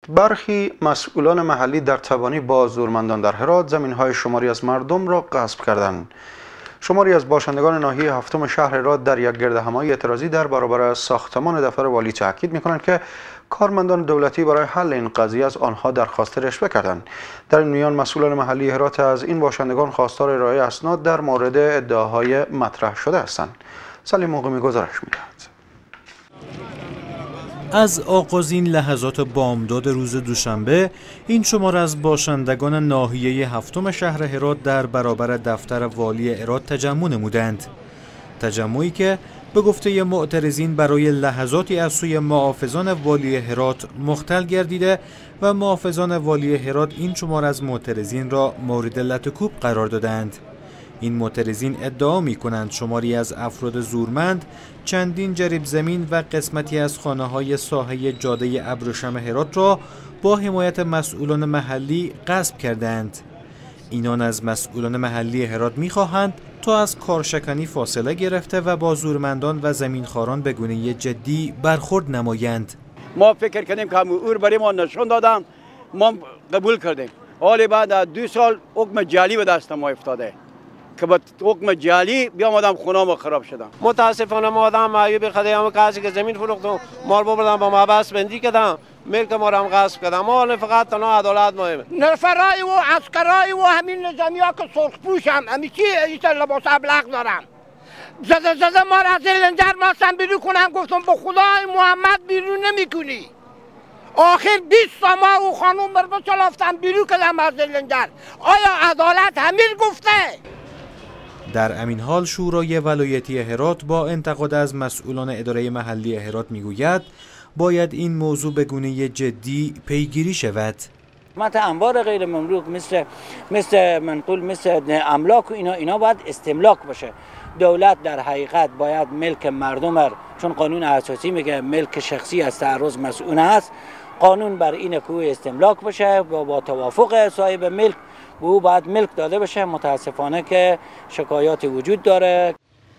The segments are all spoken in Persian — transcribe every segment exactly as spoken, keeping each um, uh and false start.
برخی مسئولان محلی در تبانی با زورمندان در هرات زمین‌های شماری از مردم را غصب کردند. شماری از باشندگان ناحیه هفتم شهر هرات در یک گردهمایی اعتراضی در برابر ساختمان دفتر والی تاکید می‌کنند که کارمندان دولتی برای حل این قضیه از آنها درخواست رشوه کردند. در این میان مسئولان محلی هرات از این باشندگان خواستار ارائه اسناد در مورد ادعاهای مطرح شده هستند. سلیم مقیمی گزارش می‌دهد. از آغاز این لحظات بامداد روز دوشنبه، این شماره از باشندگان ناحیه هفتم شهر هرات در برابر دفتر والی هرات تجمع نمودند. تجمعی که به گفته معترضین برای لحظاتی از سوی محافظان والی هرات مختل گردیده و محافظان والی هرات این شماره از معترضین را مورد لطکوب قرار دادند. این معترضین ادعا می کنند شماری از افراد زورمند چندین جریب زمین و قسمتی از خانه‌های ساحه جاده ابریشم هرات را با حمایت مسئولان محلی غصب کردند. اینان از مسئولان محلی هرات می خواهند تا از کارشکنی فاصله گرفته و با زورمندان و زمینخواران به گونه جدی برخورد نمایند. ما فکر کردیم که امور برای ما نشون دادن، ما قبول کردیم. حالی بعد از دو سال حکم جعلی به دست ما افتاده که با حکم جعلی بیام آدم خونه ما خراب شدن. متاسفانه ما آدم معیوب خدایان کسی که زمین فروختم ما رو بردن با محبس بندی کردن، ملک ما رو هم غصب کردن. ما فقط تنها عدالت مهمه. نفرای و عسکرای و همین نظامی‌ها که سرخ پوشم همیشه این لباس ابلق دارم. زده زده ما را از لنجر ماستن بیرون کنم، گفتم به خدای محمد بیرون نمیکنی. آخر بیست ما او خانوم برگو چلافتن بیرون کردم از لنجر. آیا عدالت همین گفته؟ در همین حال شورای ولایتی هرات با انتقاد از مسئولان اداره محلی هرات میگوید باید این موضوع به گونه جدی پیگیری شود. مثل انبار غیر مملوک مثل مثل منقول مثل املاک و اینا اینا باید استملاک باشه. دولت در حقیقت باید ملک مردم، چون قانون اساسی میگه ملک شخصی از تعرض مسئول است، قانون بر این که استملاک باشه و با توافق صاحب ملک به او باید ملک داده بشه. متاسفانه که شکایات وجود داره.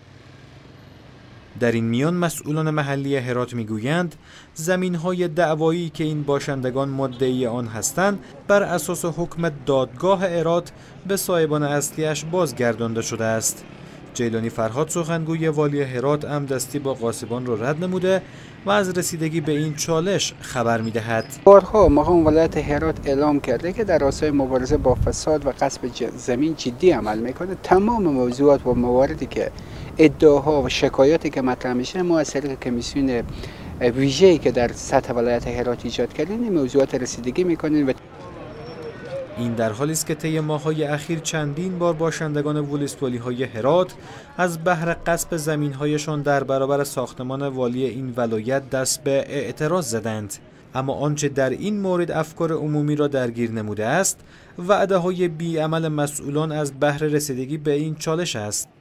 در این میان مسئولان محلی هرات میگویند زمین‌های دعوایی که این باشندگان مدعی آن هستند بر اساس حکم دادگاه هرات به صاحبان اصلیش بازگردانده شده است. جیلانی فرهاد سخنگوی والی هرات امدستی با غاصبان را رد نموده و از رسیدگی به این چالش خبر می‌دهد. بارها مقام ولایت هرات اعلام کرده که در راستای مبارزه با فساد و غصب زمین جدی عمل میکنه. تمام موضوعات و مواردی که ادعاها و شکایاتی که مطرح میشه ما از طریق کمیسیون ویژه‌ای که در سطح ولایت هرات ایجاد کردیم این موضوعات رسیدگی میکنیم. و این در حالی است که طی ماه‌های اخیر چندین بار باشندگان ولسوالی‌های هرات از بهر غصب زمین‌هایشان در برابر ساختمان والی این ولایت دست به اعتراض زدند. اما آنچه در این مورد افکار عمومی را درگیر نموده است، وعده‌های بی‌عمل مسئولان از بهر رسیدگی به این چالش است.